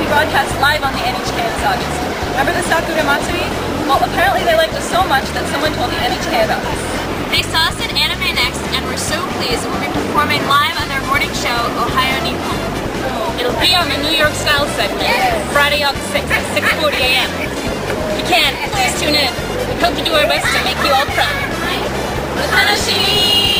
be broadcast live on the NHK this August. Remember the Sakura Matsuri? Well, apparently they liked us so much that someone told the NHK about us. They saw us in Anime Next and were so pleased that we'll be performing live on their morning show, Ohayou Nippon. It'll be on the New York Style segment, Friday, August 6th at 6:40 a.m. If you can, please tune in. We hope to do our best to make you all proud. お楽しみに!